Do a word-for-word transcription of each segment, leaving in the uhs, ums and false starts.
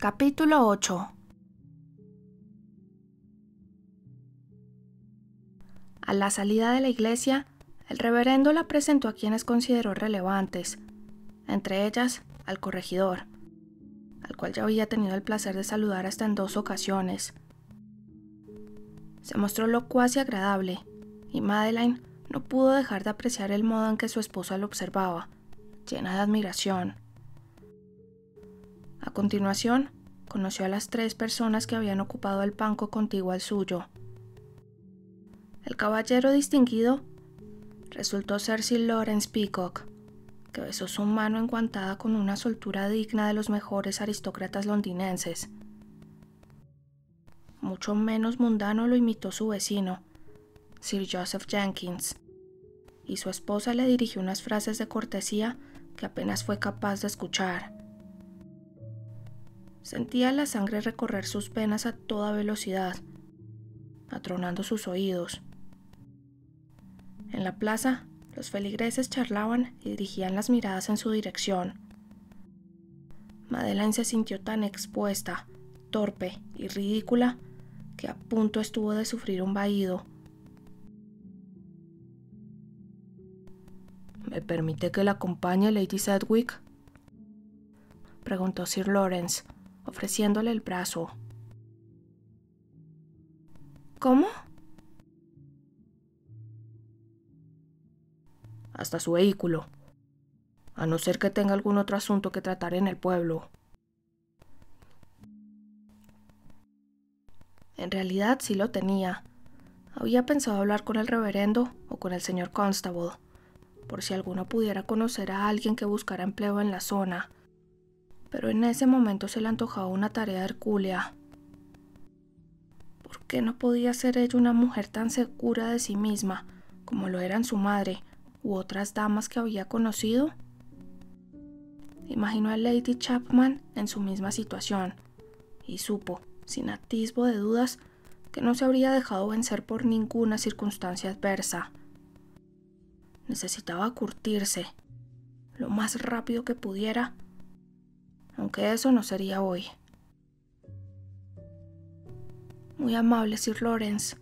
Capítulo ocho. A la salida de la iglesia, el reverendo la presentó a quienes consideró relevantes, entre ellas al corregidor, al cual ya había tenido el placer de saludar hasta en dos ocasiones. Se mostró locuaz y agradable, y Madeline no pudo dejar de apreciar el modo en que su esposa lo observaba, llena de admiración. A continuación, conoció a las tres personas que habían ocupado el banco contiguo al suyo. El caballero distinguido resultó ser Sir Lawrence Peacock, que besó su mano enguantada con una soltura digna de los mejores aristócratas londinenses. Mucho menos mundano lo imitó su vecino, Sir Joseph Jenkins, y su esposa le dirigió unas frases de cortesía que apenas fue capaz de escuchar. Sentía la sangre recorrer sus venas a toda velocidad, atronando sus oídos. En la plaza, los feligreses charlaban y dirigían las miradas en su dirección. Madeline se sintió tan expuesta, torpe y ridícula que a punto estuvo de sufrir un vahido. «¿Me permite que la acompañe, Lady Sedgwick?», preguntó Sir Lawrence, ofreciéndole el brazo. «¿Cómo?». «Hasta su vehículo, a no ser que tenga algún otro asunto que tratar en el pueblo». En realidad sí lo tenía. Había pensado hablar con el reverendo o con el señor Constable, por si alguno pudiera conocer a alguien que buscara empleo en la zona, pero en ese momento se le antojaba una tarea hercúlea. ¿Por qué no podía ser ella una mujer tan segura de sí misma como lo eran su madre u otras damas que había conocido? Imaginó a Lady Chapman en su misma situación y supo, sin atisbo de dudas, que no se habría dejado vencer por ninguna circunstancia adversa. Necesitaba curtirse lo más rápido que pudiera, aunque eso no sería hoy. «Muy amable, Sir Lawrence».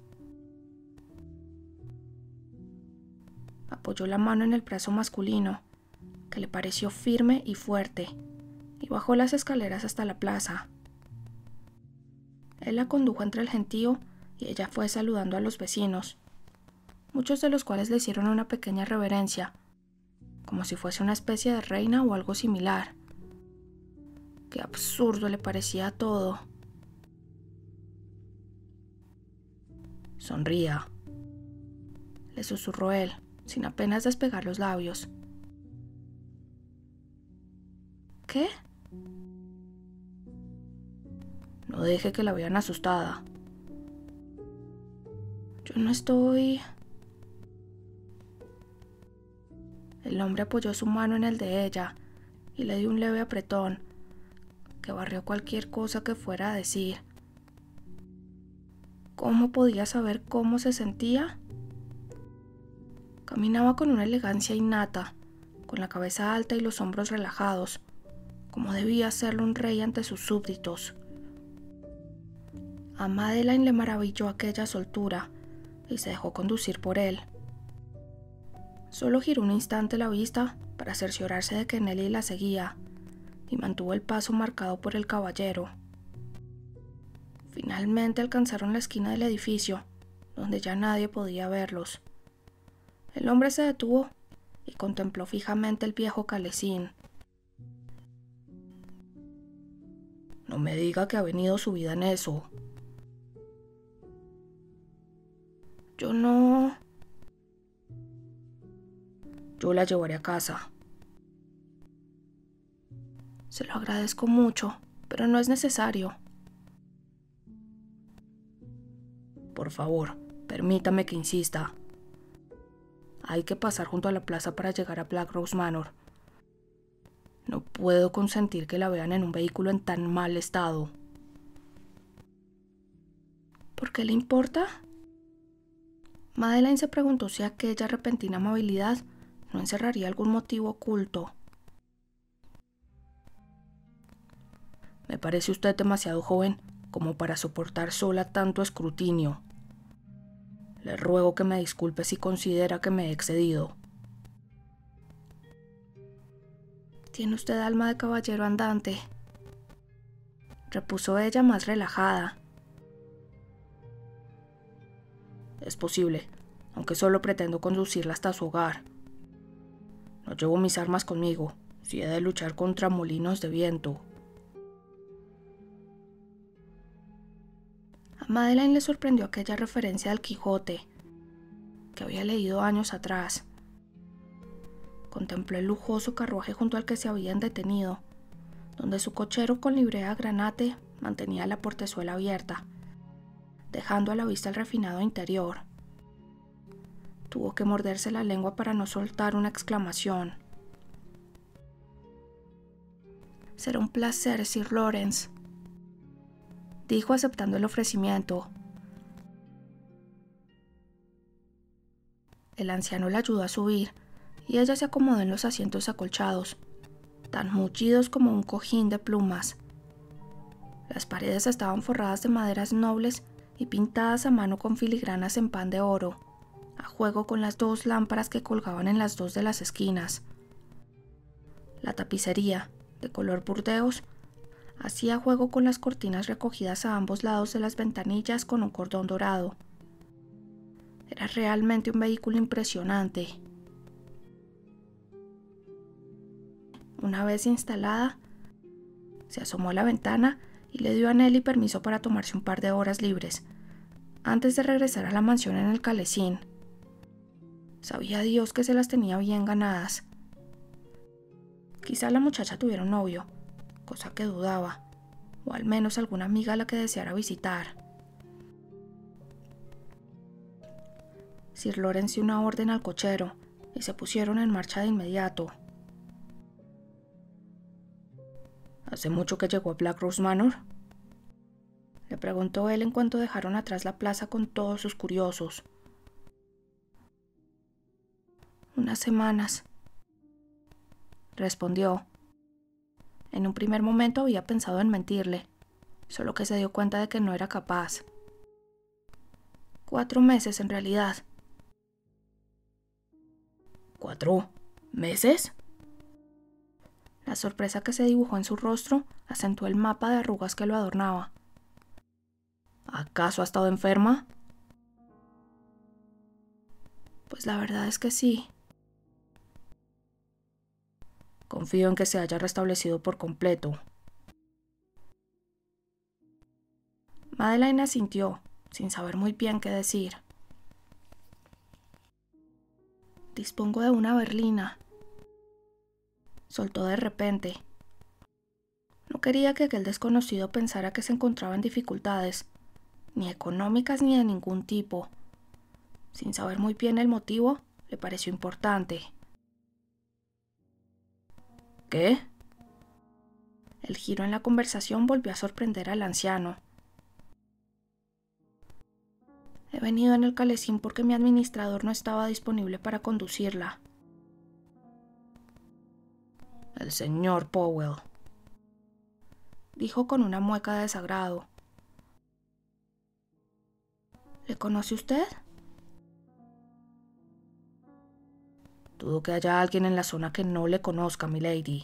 Apoyó la mano en el brazo masculino, que le pareció firme y fuerte, y bajó las escaleras hasta la plaza. Él la condujo entre el gentío y ella fue saludando a los vecinos, muchos de los cuales le hicieron una pequeña reverencia, como si fuese una especie de reina o algo similar. Qué absurdo le parecía todo. «Sonría», le susurró él, sin apenas despegar los labios. «¿Qué?». «No deje que la vean asustada». «Yo no estoy...». El hombre apoyó su mano en el de ella y le dio un leve apretón que barrió cualquier cosa que fuera a decir. ¿Cómo podía saber cómo se sentía? Caminaba con una elegancia innata, con la cabeza alta y los hombros relajados, como debía hacerlo un rey ante sus súbditos. A Madeline le maravilló aquella soltura y se dejó conducir por él. Solo giró un instante la vista para cerciorarse de que Nelly la seguía y mantuvo el paso marcado por el caballero. Finalmente alcanzaron la esquina del edificio, donde ya nadie podía verlos. El hombre se detuvo y contempló fijamente el viejo calesín. «No me diga que ha venido subida en eso». «Yo no...». «Yo la llevaré a casa». «Se lo agradezco mucho, pero no es necesario». «Por favor, permítame que insista. Hay que pasar junto a la plaza para llegar a Blackrose Manor. No puedo consentir que la vean en un vehículo en tan mal estado». «¿Por qué le importa?». Madeline se preguntó si aquella repentina amabilidad no encerraría algún motivo oculto. Me parece usted demasiado joven como para soportar sola tanto escrutinio. Le ruego que me disculpe si considera que me he excedido. Tiene usted alma de caballero andante, repuso ella más relajada. Es posible, aunque solo pretendo conducirla hasta su hogar. No llevo mis armas conmigo, si he de luchar contra molinos de viento. A Madeleine le sorprendió aquella referencia al Quijote, que había leído años atrás. Contempló el lujoso carruaje junto al que se habían detenido, donde su cochero con librea granate mantenía la portezuela abierta, dejando a la vista el refinado interior. Tuvo que morderse la lengua para no soltar una exclamación. «Será un placer, Sir Lawrence», dijo aceptando el ofrecimiento. El anciano la ayudó a subir y ella se acomodó en los asientos acolchados, tan mullidos como un cojín de plumas. Las paredes estaban forradas de maderas nobles y pintadas a mano con filigranas en pan de oro, a juego con las dos lámparas que colgaban en las dos de las esquinas. La tapicería, de color burdeos, hacía juego con las cortinas recogidas a ambos lados de las ventanillas con un cordón dorado. Era realmente un vehículo impresionante. Una vez instalada, se asomó a la ventana y le dio a Nelly permiso para tomarse un par de horas libres, antes de regresar a la mansión en el Calesín. Sabía Dios que se las tenía bien ganadas. Quizá la muchacha tuviera un novio, cosa que dudaba, o al menos alguna amiga a la que deseara visitar. Sir Lawrence dio una orden al cochero y se pusieron en marcha de inmediato. ¿Hace mucho que llegó a Black Rose Manor?, le preguntó él en cuanto dejaron atrás la plaza con todos sus curiosos. Unas semanas, respondió. En un primer momento había pensado en mentirle, solo que se dio cuenta de que no era capaz. Cuatro meses en realidad. ¿Cuatro meses? La sorpresa que se dibujó en su rostro acentuó el mapa de arrugas que lo adornaba. ¿Acaso ha estado enferma? Pues la verdad es que sí. Confío en que se haya restablecido por completo. Madeleine asintió, sin saber muy bien qué decir. Dispongo de una berlina, soltó de repente. No quería que aquel desconocido pensara que se encontraba en dificultades, ni económicas ni de ningún tipo. Sin saber muy bien el motivo, le pareció importante. ¿Qué? El giro en la conversación volvió a sorprender al anciano. He venido en el Calesín porque mi administrador no estaba disponible para conducirla. El señor Powell, dijo con una mueca de desagrado. ¿Le conoce usted? Dudo que haya alguien en la zona que no le conozca, milady.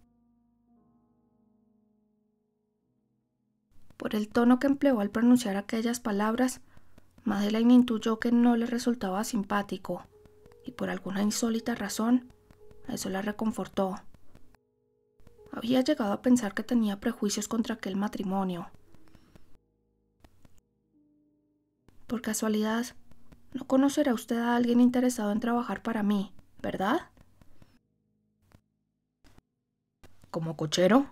Por el tono que empleó al pronunciar aquellas palabras, Madeleine intuyó que no le resultaba simpático, y por alguna insólita razón, eso la reconfortó. Había llegado a pensar que tenía prejuicios contra aquel matrimonio. Por casualidad, no conocerá usted a alguien interesado en trabajar para mí, ¿verdad? ¿Como cochero?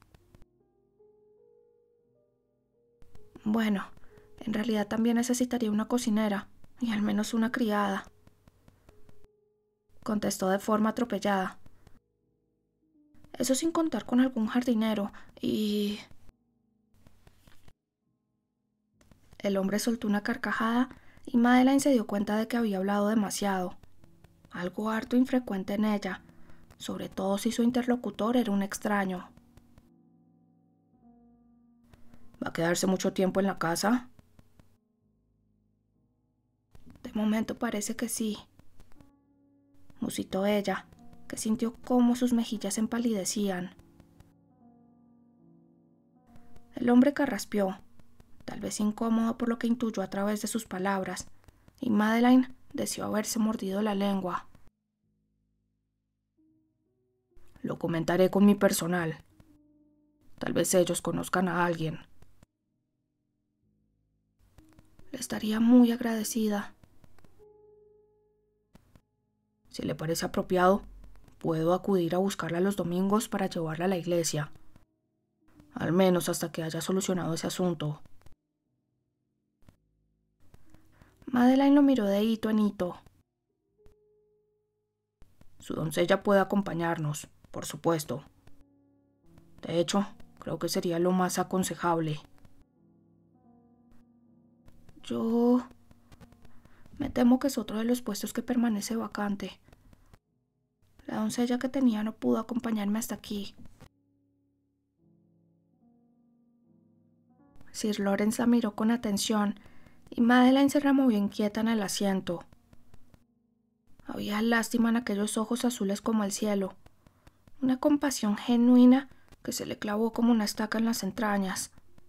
Bueno, en realidad también necesitaría una cocinera y al menos una criada, contestó de forma atropellada. Eso sin contar con algún jardinero y... El hombre soltó una carcajada y Madeleine se dio cuenta de que había hablado demasiado, algo harto infrecuente en ella, sobre todo si su interlocutor era un extraño. ¿Va a quedarse mucho tiempo en la casa? De momento parece que sí, musitó ella, que sintió cómo sus mejillas empalidecían. El hombre carraspeó, tal vez incómodo por lo que intuyó a través de sus palabras, y Madeline deseó haberse mordido la lengua. Lo comentaré con mi personal. Tal vez ellos conozcan a alguien. Le estaría muy agradecida. Si le parece apropiado, puedo acudir a buscarla los domingos para llevarla a la iglesia. Al menos hasta que haya solucionado ese asunto. Madeline lo miró de hito en hito. Su doncella puede acompañarnos, por supuesto. De hecho, creo que sería lo más aconsejable. Yo... me temo que es otro de los puestos que permanece vacante. La doncella que tenía no pudo acompañarme hasta aquí. Sir Lawrence la miró con atención y Madeline se removió inquieta en el asiento. Había lástima en aquellos ojos azules como el cielo, una compasión genuina que se le clavó como una estaca en las entrañas.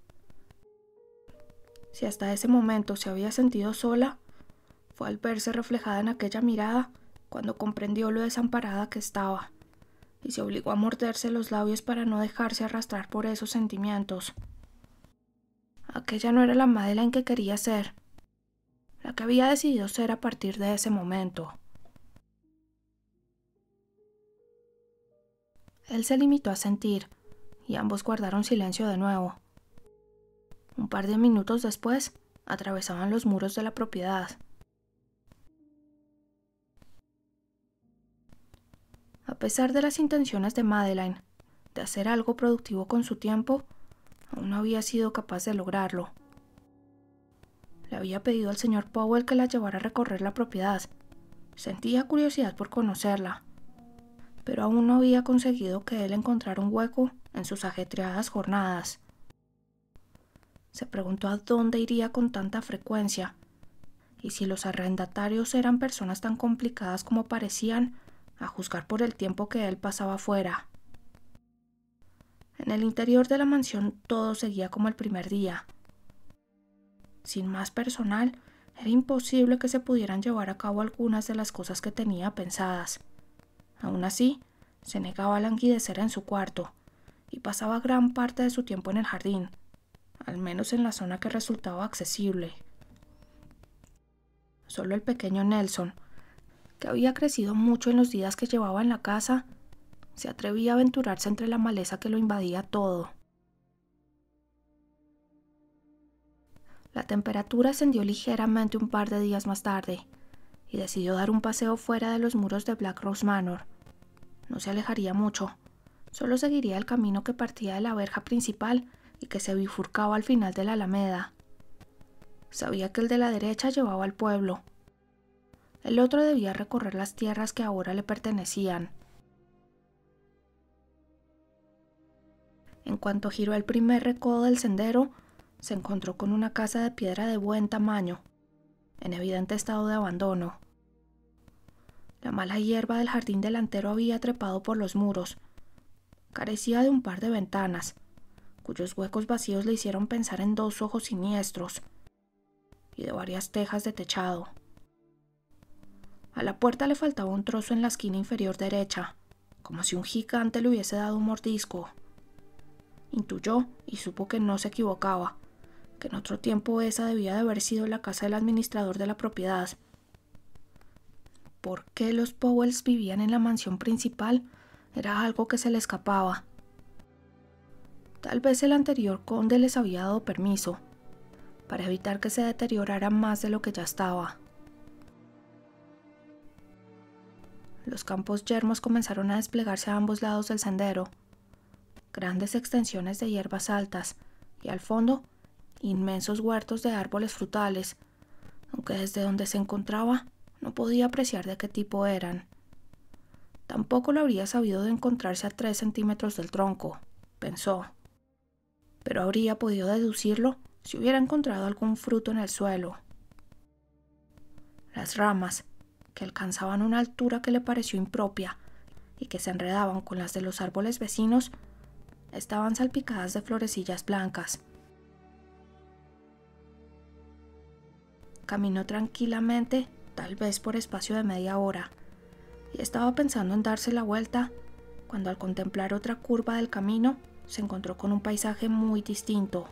Si hasta ese momento se había sentido sola, fue al verse reflejada en aquella mirada cuando comprendió lo desamparada que estaba, y se obligó a morderse los labios para no dejarse arrastrar por esos sentimientos. Aquella no era la Madeline que quería ser, la que había decidido ser a partir de ese momento. Él se limitó a sentir, y ambos guardaron silencio de nuevo. Un par de minutos después, atravesaban los muros de la propiedad. A pesar de las intenciones de Madeline de hacer algo productivo con su tiempo, aún no había sido capaz de lograrlo. Le había pedido al señor Powell que la llevara a recorrer la propiedad. Sentía curiosidad por conocerla, pero aún no había conseguido que él encontrara un hueco en sus ajetreadas jornadas. Se preguntó a dónde iría con tanta frecuencia, y si los arrendatarios eran personas tan complicadas como parecían, a juzgar por el tiempo que él pasaba fuera. En el interior de la mansión todo seguía como el primer día. Sin más personal, era imposible que se pudieran llevar a cabo algunas de las cosas que tenía pensadas. Aún así, se negaba a languidecer en su cuarto, y pasaba gran parte de su tiempo en el jardín, al menos en la zona que resultaba accesible. Solo el pequeño Nelson, que había crecido mucho en los días que llevaba en la casa, se atrevía a aventurarse entre la maleza que lo invadía todo. La temperatura ascendió ligeramente un par de días más tarde, y decidió dar un paseo fuera de los muros de Black Rose Manor. No se alejaría mucho, solo seguiría el camino que partía de la verja principal y que se bifurcaba al final de la alameda. Sabía que el de la derecha llevaba al pueblo. El otro debía recorrer las tierras que ahora le pertenecían. En cuanto giró el primer recodo del sendero, se encontró con una casa de piedra de buen tamaño, en evidente estado de abandono. La mala hierba del jardín delantero había trepado por los muros. Carecía de un par de ventanas, cuyos huecos vacíos le hicieron pensar en dos ojos siniestros, y de varias tejas de techado. A la puerta le faltaba un trozo en la esquina inferior derecha, como si un gigante le hubiese dado un mordisco. Intuyó y supo que no se equivocaba, que en otro tiempo esa debía de haber sido la casa del administrador de la propiedad. ¿Por qué los Powells vivían en la mansión principal? Era algo que se le escapaba. Tal vez el anterior conde les había dado permiso, para evitar que se deteriorara más de lo que ya estaba. Los campos yermos comenzaron a desplegarse a ambos lados del sendero, grandes extensiones de hierbas altas, y al fondo, inmensos huertos de árboles frutales, aunque desde donde se encontraba no podía apreciar de qué tipo eran. Tampoco lo habría sabido de encontrarse a tres centímetros del tronco, pensó. pero habría podido deducirlo si hubiera encontrado algún fruto en el suelo. Las ramas, que alcanzaban una altura que le pareció impropia y que se enredaban con las de los árboles vecinos, estaban salpicadas de florecillas blancas. Caminó tranquilamente, tal vez por espacio de media hora, y estaba pensando en darse la vuelta, cuando al contemplar otra curva del camino, se encontró con un paisaje muy distinto.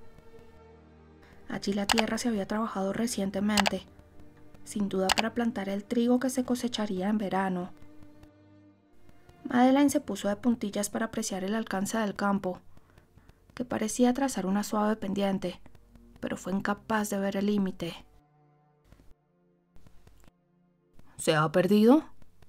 Allí la tierra se había trabajado recientemente, sin duda para plantar el trigo que se cosecharía en verano. Madeline se puso de puntillas para apreciar el alcance del campo, que parecía trazar una suave pendiente, pero fue incapaz de ver el límite. ¿Se ha perdido?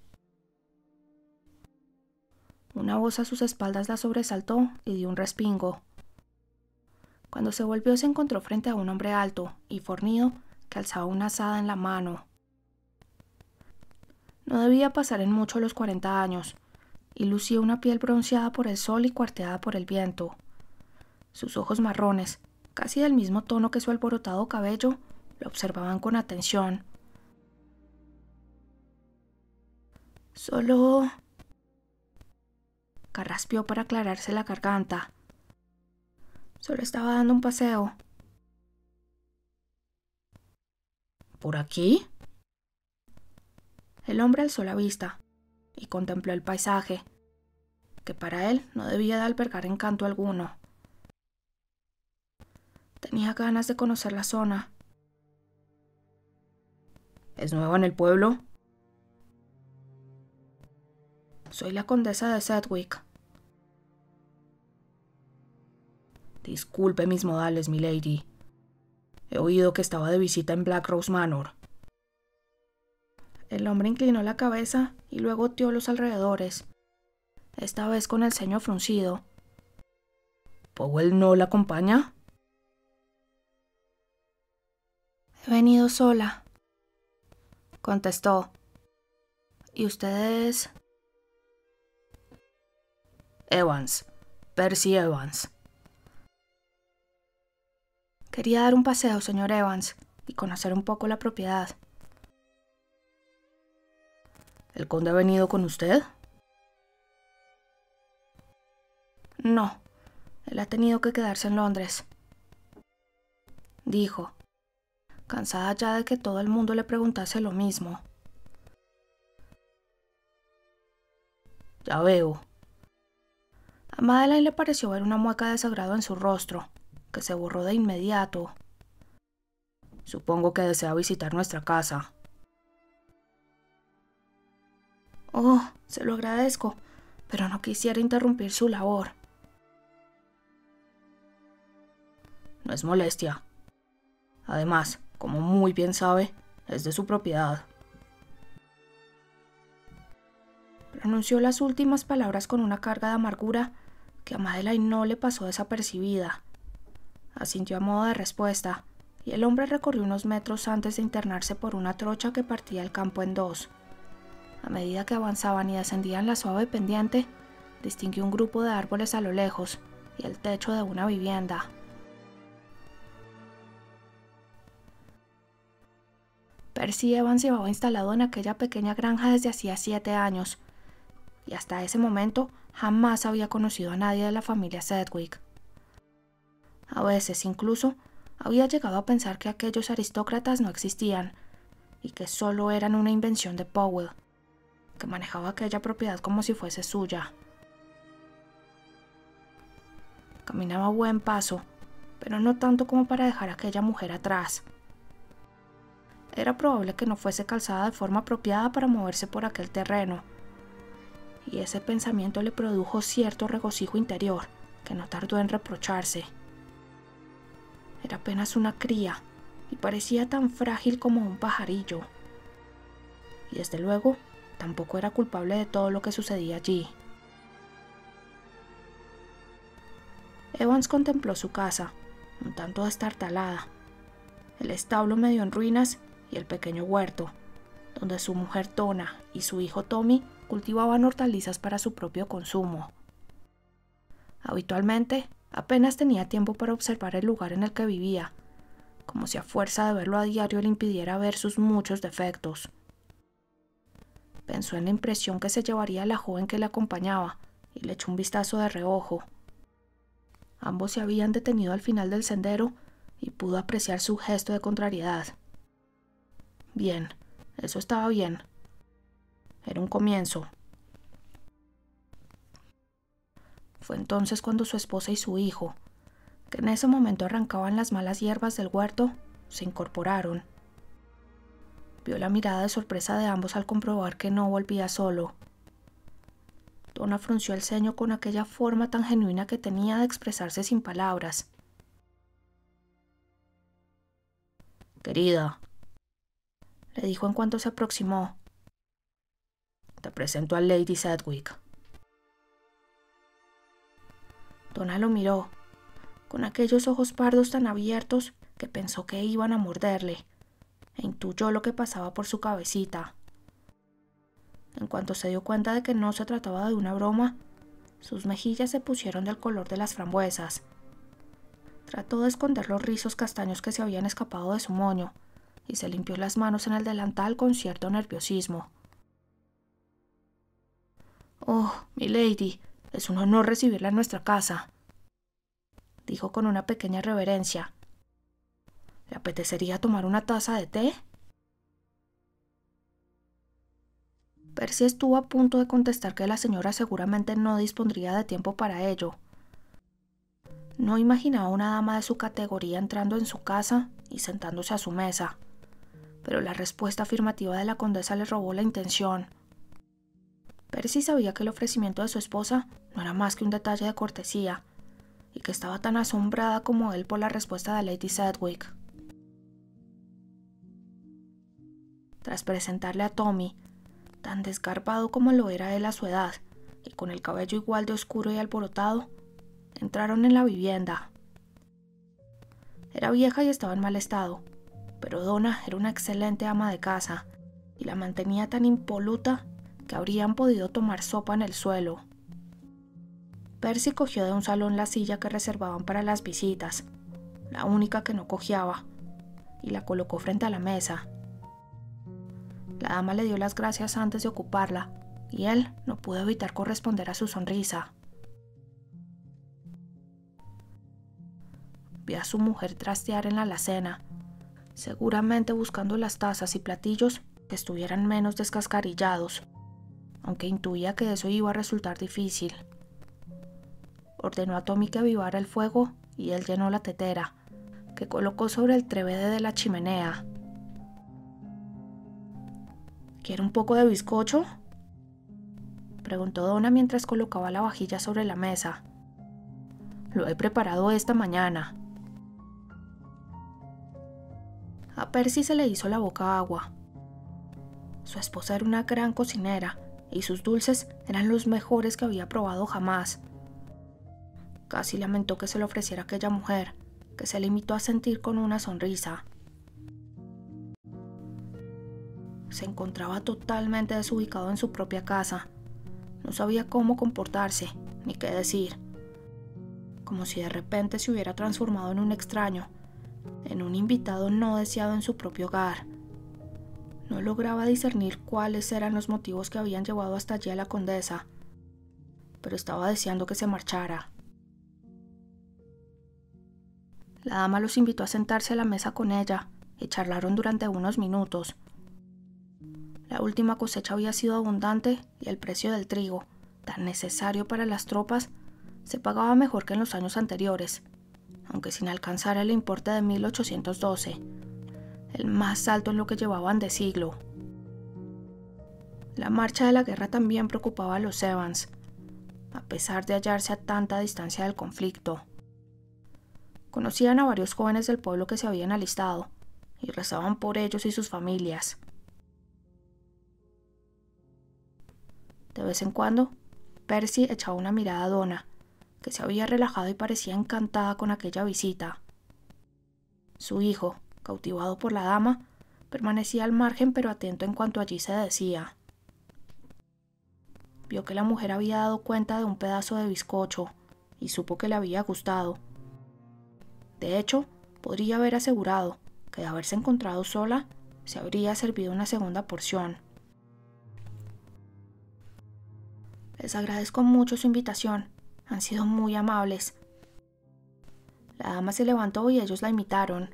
Una voz a sus espaldas la sobresaltó y dio un respingo. Cuando se volvió se encontró frente a un hombre alto y fornido que alzaba una azada en la mano. No debía pasar en mucho los cuarenta años, y lucía una piel bronceada por el sol y cuarteada por el viento. Sus ojos marrones, casi del mismo tono que su alborotado cabello, lo observaban con atención. Solo... carraspeó para aclararse la garganta. Solo estaba dando un paseo. ¿Por aquí? El hombre alzó la vista y contempló el paisaje, que para él no debía de albergar encanto alguno. Tenía ganas de conocer la zona. ¿Es nueva en el pueblo? Soy la condesa de Sedgwick. Disculpe mis modales, milady. He oído que estaba de visita en Black Rose Manor. El hombre inclinó la cabeza y luego oteó los alrededores, esta vez con el ceño fruncido. ¿Powell no la acompaña? He venido sola, contestó. ¿Y usted es? Evans, Percy Evans. Quería dar un paseo, señor Evans, y conocer un poco la propiedad. ¿El conde ha venido con usted? No, él ha tenido que quedarse en Londres, dijo, cansada ya de que todo el mundo le preguntase lo mismo. Ya veo. A Madeline le pareció ver una mueca de desagrado en su rostro, que se borró de inmediato. Supongo que desea visitar nuestra casa. Oh, se lo agradezco, pero no quisiera interrumpir su labor. No es molestia. Además, como muy bien sabe, es de su propiedad. Pronunció las últimas palabras con una carga de amargura que a Madeline no le pasó desapercibida. Asintió a modo de respuesta, y el hombre recorrió unos metros antes de internarse por una trocha que partía el campo en dos. A medida que avanzaban y descendían la suave pendiente, distinguió un grupo de árboles a lo lejos y el techo de una vivienda. Percy Evans llevaba instalado en aquella pequeña granja desde hacía siete años, y hasta ese momento jamás había conocido a nadie de la familia Sedgwick. A veces, incluso, había llegado a pensar que aquellos aristócratas no existían, y que solo eran una invención de Powell, que manejaba aquella propiedad como si fuese suya. Caminaba a buen paso, pero no tanto como para dejar a aquella mujer atrás. Era probable que no fuese calzada de forma apropiada para moverse por aquel terreno, y ese pensamiento le produjo cierto regocijo interior que no tardó en reprocharse. Era apenas una cría y parecía tan frágil como un pajarillo. Y desde luego, tampoco era culpable de todo lo que sucedía allí. Evans contempló su casa, un tanto destartalada, el establo medio en ruinas y el pequeño huerto, donde su mujer Donna y su hijo Tommy cultivaban hortalizas para su propio consumo. Habitualmente, Apenas tenía tiempo para observar el lugar en el que vivía, como si a fuerza de verlo a diario le impidiera ver sus muchos defectos. Pensó en la impresión que se llevaría la joven que le acompañaba y le echó un vistazo de reojo. Ambos se habían detenido al final del sendero y pudo apreciar su gesto de contrariedad. Bien, eso estaba bien. Era un comienzo. Fue entonces cuando su esposa y su hijo, que en ese momento arrancaban las malas hierbas del huerto, se incorporaron. Vio la mirada de sorpresa de ambos al comprobar que no volvía solo. Donna frunció el ceño con aquella forma tan genuina que tenía de expresarse sin palabras. «Querida», le dijo en cuanto se aproximó, «te presento a Lady Sedgwick». Donna lo miró, con aquellos ojos pardos tan abiertos que pensó que iban a morderle, e intuyó lo que pasaba por su cabecita. En cuanto se dio cuenta de que no se trataba de una broma, sus mejillas se pusieron del color de las frambuesas. Trató de esconder los rizos castaños que se habían escapado de su moño, y se limpió las manos en el delantal con cierto nerviosismo. «Oh, milady, es un honor recibirla en nuestra casa», dijo con una pequeña reverencia. «¿Le apetecería tomar una taza de té?» Percy estuvo a punto de contestar que la señora seguramente no dispondría de tiempo para ello. No imaginaba una dama de su categoría entrando en su casa y sentándose a su mesa, pero la respuesta afirmativa de la condesa le robó la intención. Percy sabía que el ofrecimiento de su esposa no era más que un detalle de cortesía, y que estaba tan asombrada como él por la respuesta de Lady Sedgwick. Tras presentarle a Tommy, tan desgarbado como lo era él a su edad, y con el cabello igual de oscuro y alborotado, entraron en la vivienda. Era vieja y estaba en mal estado, pero Donna era una excelente ama de casa, y la mantenía tan impoluta que habrían podido tomar sopa en el suelo. Percy cogió de un salón la silla que reservaban para las visitas, la única que no cojeaba, y la colocó frente a la mesa. La dama le dio las gracias antes de ocuparla, y él no pudo evitar corresponder a su sonrisa. Vio a su mujer trastear en la alacena, seguramente buscando las tazas y platillos que estuvieran menos descascarillados, aunque intuía que eso iba a resultar difícil. Ordenó a Tommy que avivara el fuego y él llenó la tetera, que colocó sobre el trébede de la chimenea. «¿Quiere un poco de bizcocho?», preguntó Donna mientras colocaba la vajilla sobre la mesa. «Lo he preparado esta mañana». A Percy se le hizo la boca agua. Su esposa era una gran cocinera y sus dulces eran los mejores que había probado jamás. Casi lamentó que se le ofreciera aquella mujer, que se limitó a sentir con una sonrisa. Se encontraba totalmente desubicado en su propia casa. No sabía cómo comportarse, ni qué decir. Como si de repente se hubiera transformado en un extraño, en un invitado no deseado en su propio hogar. No lograba discernir cuáles eran los motivos que habían llevado hasta allí a la condesa, pero estaba deseando que se marchara. La dama los invitó a sentarse a la mesa con ella y charlaron durante unos minutos. La última cosecha había sido abundante y el precio del trigo, tan necesario para las tropas, se pagaba mejor que en los años anteriores, aunque sin alcanzar el importe de mil ochocientos doce, el más alto en lo que llevaban de siglo. La marcha de la guerra también preocupaba a los Evans, a pesar de hallarse a tanta distancia del conflicto. Conocían a varios jóvenes del pueblo que se habían alistado, y rezaban por ellos y sus familias. De vez en cuando, Percy echaba una mirada a Donna, que se había relajado y parecía encantada con aquella visita. Su hijo, cautivado por la dama, permanecía al margen pero atento en cuanto allí se decía. Vio que la mujer había dado cuenta de un pedazo de bizcocho y supo que le había gustado. De hecho, podría haber asegurado que de haberse encontrado sola, se habría servido una segunda porción. Les agradezco mucho su invitación, han sido muy amables. La dama se levantó y ellos la imitaron.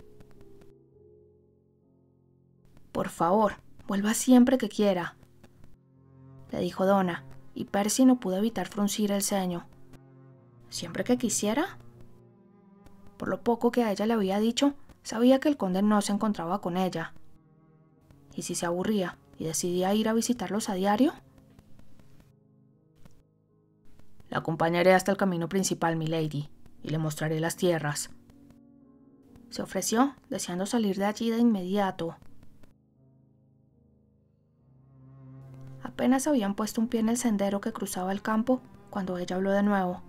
Por favor, vuelva siempre que quiera, le dijo Donna, y Percy no pudo evitar fruncir el ceño. ¿Siempre que quisiera? Por lo poco que a ella le había dicho, sabía que el conde no se encontraba con ella. ¿Y si se aburría y decidía ir a visitarlos a diario? La acompañaré hasta el camino principal, milady, y le mostraré las tierras. Se ofreció, deseando salir de allí de inmediato. Apenas habían puesto un pie en el sendero que cruzaba el campo, cuando ella habló de nuevo.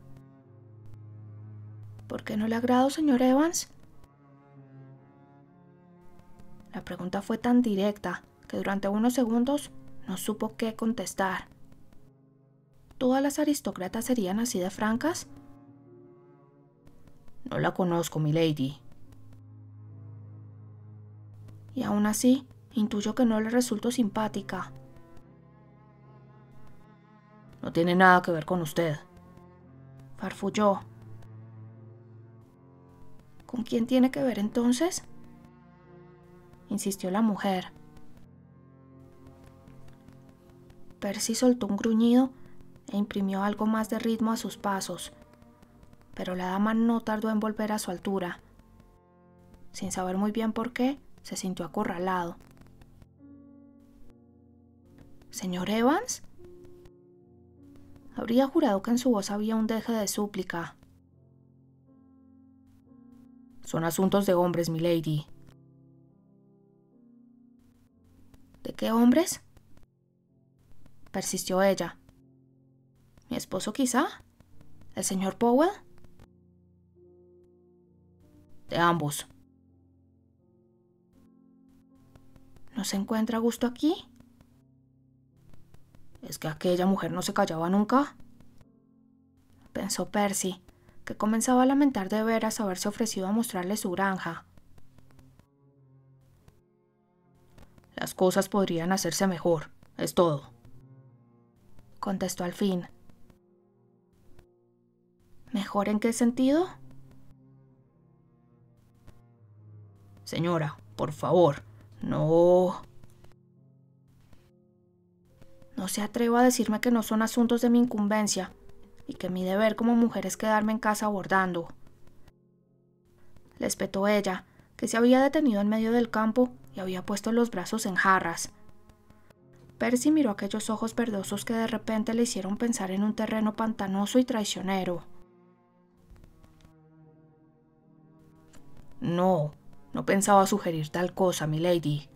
¿Por qué no le agrado, señor Evans? La pregunta fue tan directa que durante unos segundos no supo qué contestar. ¿Todas las aristócratas serían así de francas? No la conozco, milady. Y aún así, intuyo que no le resulto simpática. No tiene nada que ver con usted, farfulló. ¿Con quién tiene que ver entonces?, insistió la mujer. Percy soltó un gruñido e imprimió algo más de ritmo a sus pasos, pero la dama no tardó en volver a su altura. Sin saber muy bien por qué, se sintió acorralado. ¿Señor Evans? Habría jurado que en su voz había un deje de súplica. Son asuntos de hombres, milady. ¿De qué hombres?, persistió ella. ¿Mi esposo quizá? ¿El señor Powell? De ambos. ¿No se encuentra a gusto aquí? ¿Es que aquella mujer no se callaba nunca?, pensó Percy, que comenzaba a lamentar de veras haberse ofrecido a mostrarle su granja. Las cosas podrían hacerse mejor, es todo, contestó al fin. ¿Mejor en qué sentido? Señora, por favor, no... No se atreva a decirme que no son asuntos de mi incumbencia y que mi deber como mujer es quedarme en casa bordando. Le espetó ella, que se había detenido en medio del campo y había puesto los brazos en jarras. Percy miró aquellos ojos verdosos que de repente le hicieron pensar en un terreno pantanoso y traicionero. No, no pensaba sugerir tal cosa, milady,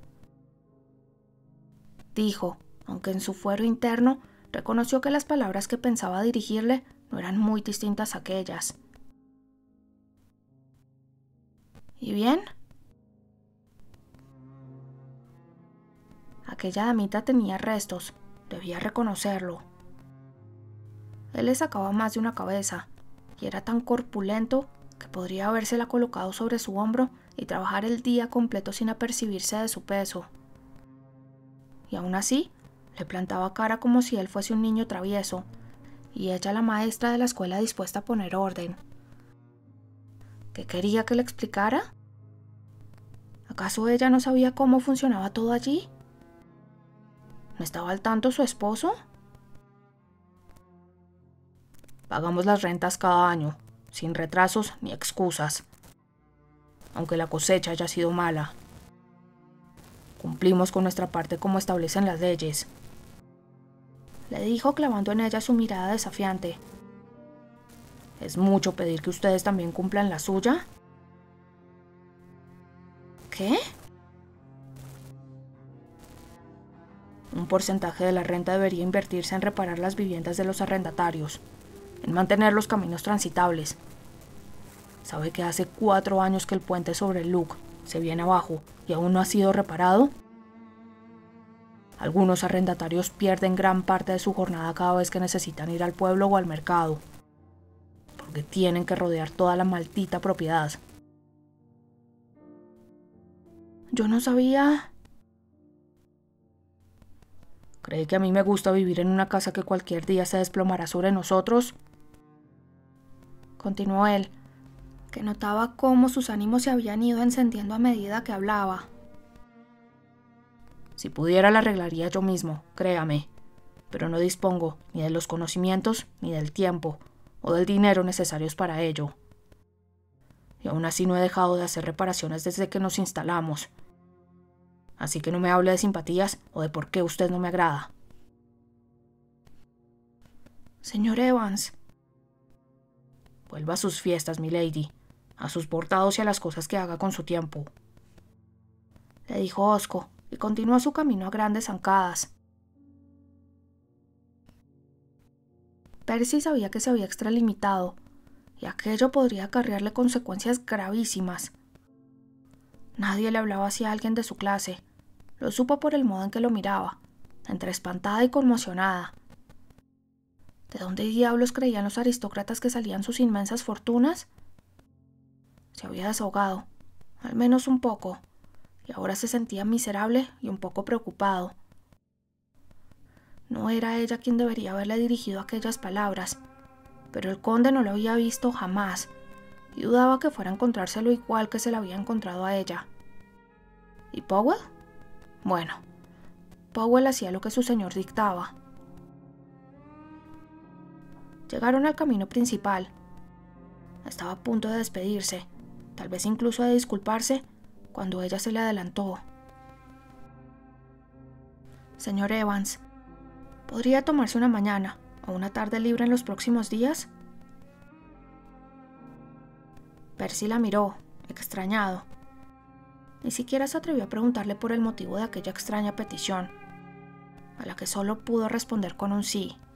dijo, aunque en su fuero interno reconoció que las palabras que pensaba dirigirle no eran muy distintas a aquellas. ¿Y bien? Aquella damita tenía restos, debía reconocerlo. Él le sacaba más de una cabeza, y era tan corpulento que podría habérsela colocado sobre su hombro y trabajar el día completo sin apercibirse de su peso. Y aún así, le plantaba cara como si él fuese un niño travieso, y ella la maestra de la escuela dispuesta a poner orden. ¿Qué quería que le explicara? ¿Acaso ella no sabía cómo funcionaba todo allí? ¿No estaba al tanto su esposo? Pagamos las rentas cada año, sin retrasos ni excusas, aunque la cosecha haya sido mala. Cumplimos con nuestra parte como establecen las leyes, le dijo clavando en ella su mirada desafiante. ¿Es mucho pedir que ustedes también cumplan la suya? ¿Qué? Un porcentaje de la renta debería invertirse en reparar las viviendas de los arrendatarios, en mantener los caminos transitables. ¿Sabe que hace cuatro años que el puente sobre el Luc se viene abajo y aún no ha sido reparado? Algunos arrendatarios pierden gran parte de su jornada cada vez que necesitan ir al pueblo o al mercado. Por porque tienen que rodear toda la maldita propiedad. Yo no sabía... ¿Cree que a mí me gusta vivir en una casa que cualquier día se desplomará sobre nosotros? Continuó él, que notaba cómo sus ánimos se habían ido encendiendo a medida que hablaba. Si pudiera la arreglaría yo mismo, créame, pero no dispongo ni de los conocimientos ni del tiempo o del dinero necesarios para ello. Y aún así no he dejado de hacer reparaciones desde que nos instalamos. Así que no me hable de simpatías o de por qué usted no me agrada. Señor Evans. Vuelva a sus fiestas, milady, a sus bordados y a las cosas que haga con su tiempo, le dijo hosco, y continuó su camino a grandes zancadas. Percy sabía que se había extralimitado, y aquello podría acarrearle consecuencias gravísimas. Nadie le hablaba así a alguien de su clase. Lo supo por el modo en que lo miraba, entre espantada y conmocionada. ¿De dónde diablos creían los aristócratas que salían sus inmensas fortunas? Se había desahogado, al menos un poco, y ahora se sentía miserable y un poco preocupado. No era ella quien debería haberle dirigido aquellas palabras, pero el conde no lo había visto jamás, y dudaba que fuera a encontrárselo igual que se lo había encontrado a ella. ¿Y Powell? Bueno, Powell hacía lo que su señor dictaba. Llegaron al camino principal. Estaba a punto de despedirse, tal vez incluso de disculparse, cuando ella se le adelantó. Señor Evans, ¿podría tomarse una mañana o una tarde libre en los próximos días? Percy la miró, extrañado. Ni siquiera se atrevió a preguntarle por el motivo de aquella extraña petición, a la que solo pudo responder con un sí.